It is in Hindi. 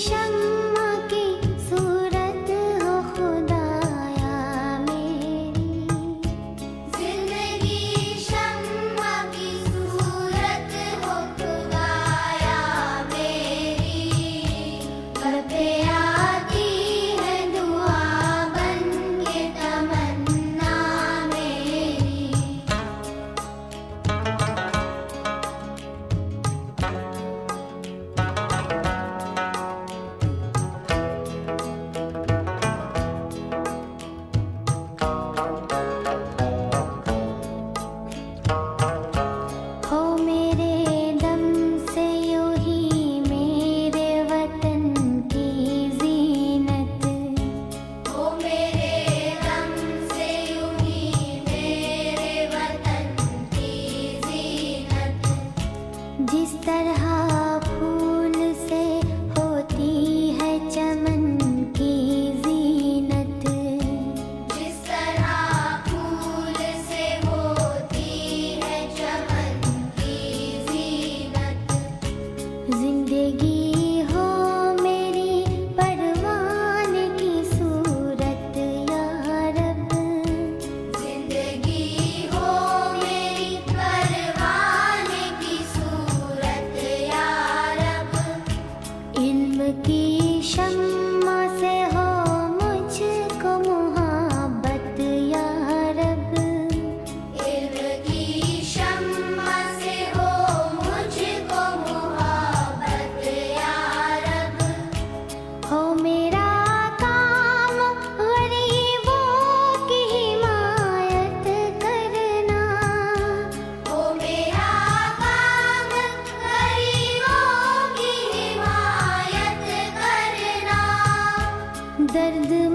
शम्मा की सूरत हो खुदाया मेरी, जिंदगी शम्मा की सूरत हो खुदाया मेरी, घर पे आती है दुआ बन के तमन्ना मेरी। हो मेरे दम से यूं ही मेरे वतन की ज़ीनत, हो मेरे दम से यूं ही मेरे वतन की ज़ीनत, जिस तरह फूल से होती है चमन की ज़ीनत, जिस तरह फूल से होती है चमन की ज़ीनत, जिंदगी हो मेरी परवान की सूरत या रब, जिंदगी हो मेरी परवान की सूरत या रब, इल्म की शम्मा से हो मुझको मुहब्बत या रब, इल्म की शम्मा से हो मुझको मुहब्बत या रब, हो मेरा काम गरीबों की हिमायत करना, हो मेरा काम गरीबों की हिमायत करना, दर्द